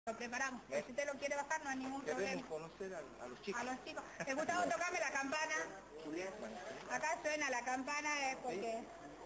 Lo preparamos. Si usted lo quiere bajar, no hay ningún problema. Queremos conocer a los chicos. A los chicos. Gustavo, tocame la campana. Acá suena la campana porque...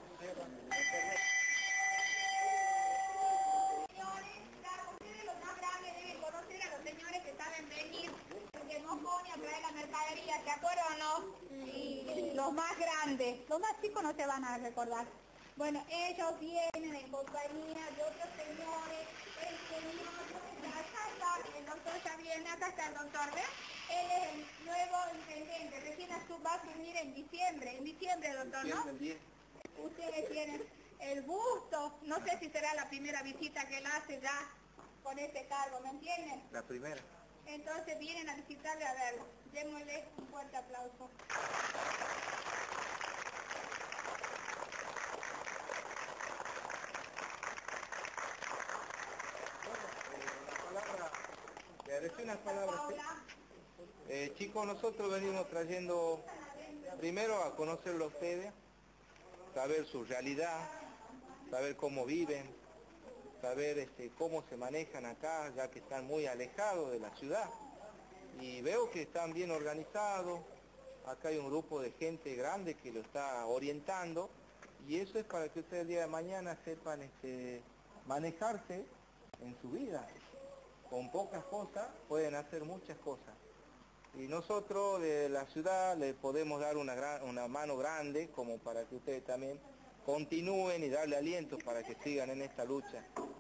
Señores, ustedes los más grandes deben conocer a los señores que saben venir de Mosconi a traer la mercadería, ¿se acuerdan o no? Y los más grandes, los más chicos no se van a recordar. Bueno, ellos vienen en compañía de otros señores, el señor, acá está, el doctor ya viene, acá está el doctor, ¿ves? Él es el nuevo intendente, recién va a asumir en diciembre, doctor, ¿no? Ustedes tienen el gusto, no sé si será la primera visita que él hace ya con este cargo, ¿me entienden? La primera. Entonces vienen a visitarle a verlo, démosle un fuerte aplauso. Le decía unas palabras. Chicos, nosotros venimos trayendo primero a conocerlo a ustedes, saber su realidad, saber cómo viven, saber cómo se manejan acá, ya que están muy alejados de la ciudad. Y veo que están bien organizados, acá hay un grupo de gente grande que lo está orientando, y eso es para que ustedes el día de mañana sepan manejarse en su vida. Con pocas cosas pueden hacer muchas cosas. Y nosotros de la ciudad les podemos dar una mano grande como para que ustedes también continúen y darle aliento para que sigan en esta lucha.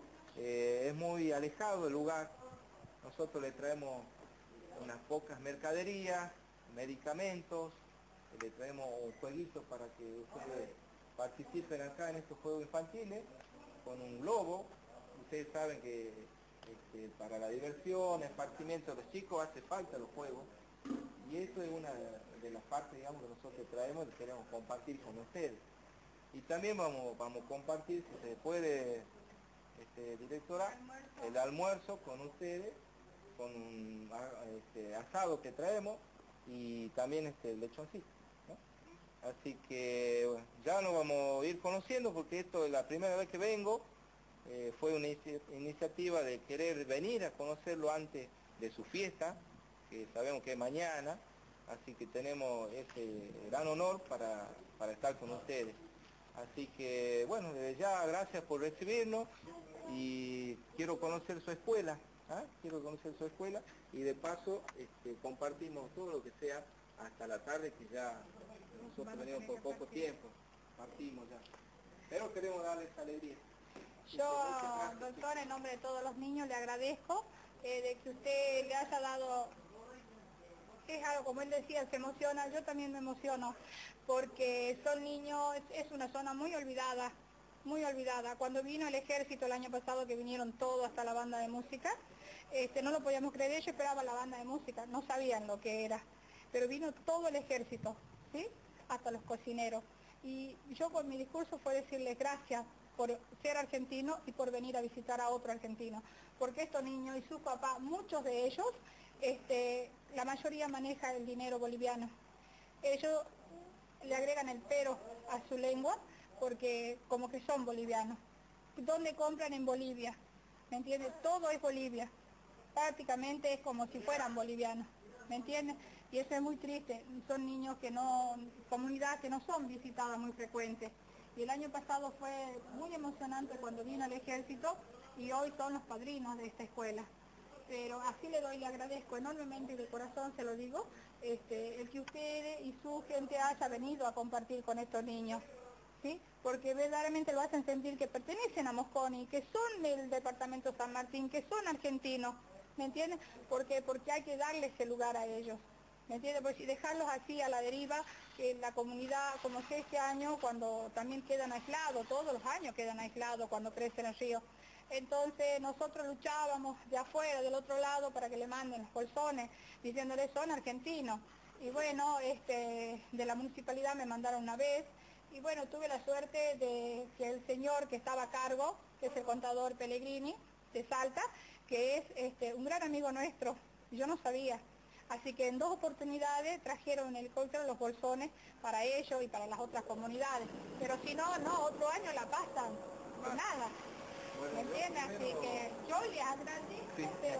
Es muy alejado el lugar. Nosotros le traemos unas pocas mercaderías, medicamentos, le traemos jueguitos para que ustedes participen acá en estos juegos infantiles con un globo. Ustedes saben que para la diversión, esparcimiento de los chicos hace falta los juegos, y eso es una de las partes, digamos, que nosotros traemos y queremos compartir con ustedes. Y también vamos a compartir, si se puede, directora, el almuerzo con ustedes, con un asado que traemos y también el lechoncito, ¿no? Así que bueno, ya nos vamos a ir conociendo porque esto es la primera vez que vengo. Fue una iniciativa de querer venir a conocerlo antes de su fiesta, que sabemos que es mañana, así que tenemos ese gran honor para estar con ustedes. Así que, bueno, desde ya gracias por recibirnos y quiero conocer su escuela, quiero conocer su escuela y de paso compartimos todo lo que sea hasta la tarde, que ya nosotros venimos por poco tiempo, partimos ya, pero queremos darles alegría. Yo, doctor, en nombre de todos los niños le agradezco de que usted le haya dado, es algo como él decía, se emociona, yo también me emociono, porque son niños, es una zona muy olvidada, muy olvidada. Cuando vino el ejército el año pasado, que vinieron todos hasta la banda de música, no lo podíamos creer, ellos esperaban la banda de música, no sabían lo que era, pero vino todo el ejército, ¿sí? Hasta los cocineros. Y yo con mi discurso fue decirles gracias por ser argentino y por venir a visitar a otro argentino, porque estos niños y sus papás, muchos de ellos, la mayoría maneja el dinero boliviano. Ellos le agregan el pero a su lengua porque como que son bolivianos. ¿Dónde compran? En Bolivia, ¿me entiendes? Todo es Bolivia, prácticamente es como si fueran bolivianos, ¿me entiendes? Y eso es muy triste, son niños que no, comunidades que no son visitadas muy frecuentes. Y el año pasado fue muy emocionante cuando vino el ejército y hoy son los padrinos de esta escuela. Pero así le agradezco enormemente y de corazón se lo digo, el que ustedes y su gente haya venido a compartir con estos niños, ¿sí? Porque verdaderamente lo hacen sentir que pertenecen a Mosconi, que son del departamento San Martín, que son argentinos, ¿me entienden? Porque hay que darle ese lugar a ellos. ¿Me entiendes? Pues si dejarlos así a la deriva, que la comunidad, como sé este año, cuando también quedan aislados, todos los años quedan aislados cuando crecen el río. Entonces nosotros luchábamos de afuera, del otro lado, para que le manden los bolsones, diciéndoles son argentinos. Y bueno, de la municipalidad me mandaron una vez, y bueno, tuve la suerte de que el señor que estaba a cargo, que es el contador Pellegrini, de Salta, que es un gran amigo nuestro, yo no sabía. Así que en 2 oportunidades trajeron en helicóptero los bolsones para ellos y para las otras comunidades. Pero si no, otro año la pasan de nada. ¿Me entiendes? Así que yo les agradezco, pero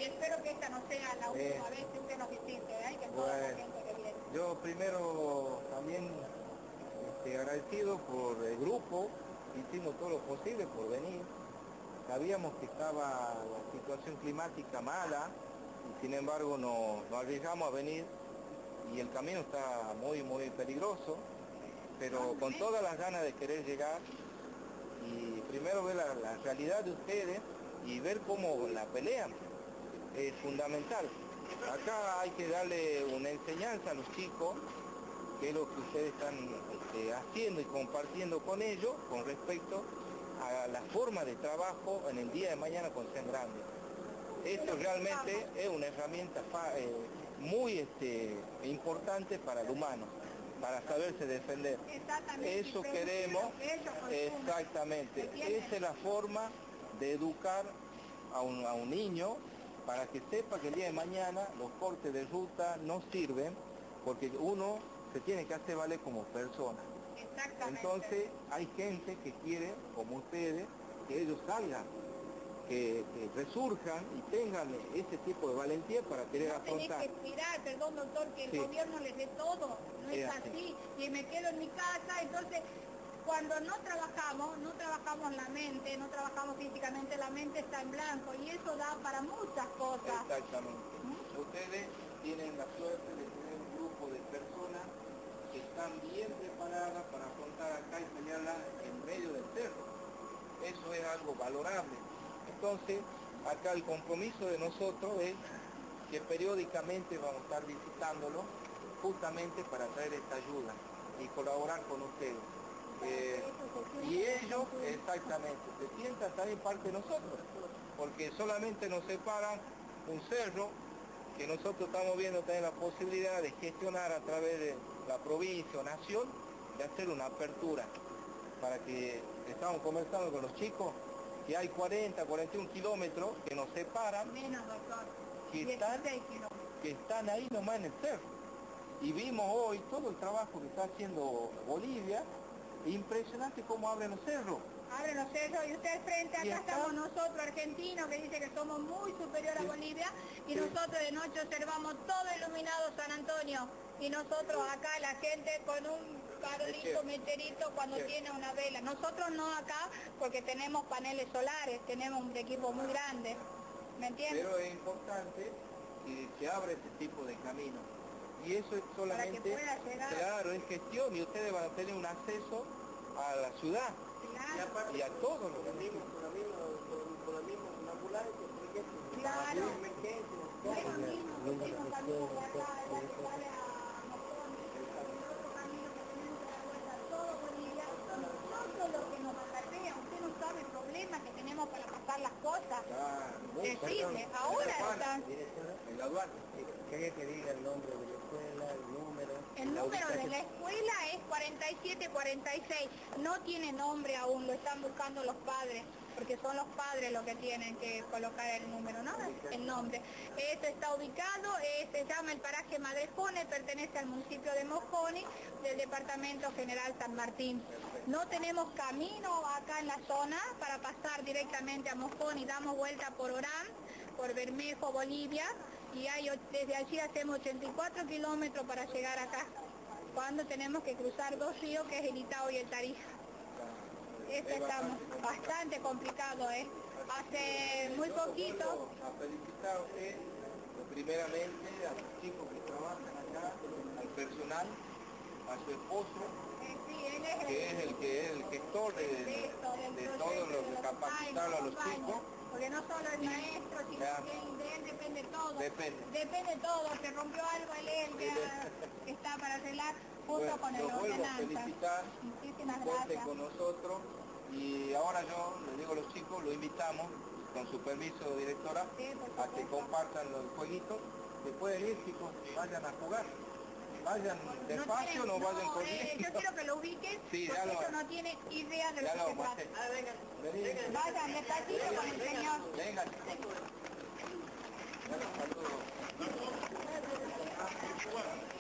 y espero que esta no sea la última vez que usted nos visite, que toda la gente que viene. Yo primero también agradecido por el grupo, hicimos todo lo posible por venir. Sabíamos que estaba la situación climática mala y sin embargo nos arriesgamos a venir y el camino está muy peligroso, pero con todas las ganas de querer llegar y primero ver la realidad de ustedes y ver cómo la pelean es fundamental. Acá hay que darle una enseñanza a los chicos, que es lo que ustedes están haciendo y compartiendo con ellos con respecto a la forma de trabajo en el día de mañana cuando sean grandes. Esto realmente es una herramienta muy importante para el humano, para saberse defender. Eso queremos, exactamente. Esa es la forma de educar a un niño para que sepa que el día de mañana los cortes de ruta no sirven porque uno se tiene que hacer valer como persona. Entonces hay gente que quiere, como ustedes, que ellos salgan, que resurjan y tengan ese tipo de valentía para querer afrontar. Tenés que esperar, perdón doctor, que el gobierno les dé todo, no es así. Y me quedo en mi casa, entonces cuando no trabajamos la mente, no trabajamos físicamente, la mente está en blanco y eso da para muchas cosas. Exactamente. Ustedes tienen la suerte de tener un grupo de personas que están bien preparadas para afrontar acá y pelearla en medio del cerro. Eso es algo valorable. Entonces, acá el compromiso de nosotros es que periódicamente vamos a estar visitándolo justamente para traer esta ayuda y colaborar con ustedes. Y ellos, exactamente, se sientan también parte de nosotros, porque solamente nos separan un cerro que nosotros estamos viendo también la posibilidad de gestionar a través de la provincia o nación, de hacer una apertura, para que estamos conversando con los chicos, que hay 41 kilómetros que nos separan, menos, doctor, que están ahí nomás en el cerro. Y vimos hoy todo el trabajo que está haciendo Bolivia, impresionante cómo abren los cerros. Abren los cerros y usted frente acá estamos nosotros argentinos que dice que somos muy superior a Bolivia y nosotros de noche observamos todo iluminado San Antonio y nosotros acá la gente con un carlito meterito cuando tiene una vela. Nosotros no acá porque tenemos paneles solares, tenemos un equipo muy grande, ¿me entiendes? Pero es importante que se abra este tipo de camino. Y eso es solamente, para que pueda llegar. Claro, es gestión y ustedes van a tener un acceso a la ciudad. Claro. Y a todos los mismos con la misma ambulancia, por ejemplo. Claro. Bueno, mismo, tenemos camino de acá, la que sale a Mosconi, el otro camino que tenemos que dar vuelta a todo Bolivia, son nosotros los que nos acarrean. Usted no sabe el problema que tenemos para pasar las cosas. Decirle, ahora están... En la aduana. ¿Quería que diga el nombre de la escuela, el número? El número de la escuela es 4746, no tiene nombre aún, lo están buscando los padres, porque son los padres los que tienen que colocar el número, ¿no? El nombre. Esto está ubicado, se llama el paraje Madrejones, pertenece al municipio de Mosconi, del departamento general San Martín. No tenemos camino acá en la zona para pasar directamente a Mosconi, damos vuelta por Orán, por Bermejo, Bolivia, y desde allí hacemos 84 kilómetros para llegar acá, cuando tenemos que cruzar dos ríos, que es el Itao y el Tarija. Estamos bastante complicado, Hace muy poquito... A felicitar a usted, primeramente, a los chicos que trabajan acá, al personal, a su esposo, sí, él es que es el gestor de todo lo que capacitar a los chicos. Porque no solo el maestro, sino que de él depende todo. Depende todo, se rompió algo, él que está para arreglar justo con el ordenanza. Lo vuelvo a felicitar, muchísimas gracias. Con nosotros y ahora yo le digo a los chicos, lo invitamos, con su permiso directora, a que compartan los jueguitos. Se pueden ir, chicos, vayan a jugar. Vayan despacio, no vayan corriendo. Yo quiero que lo ubiquen, sí, porque eso no tiene idea de lo que se trata. Vayan despacito con el señor. Vengan. Saludos.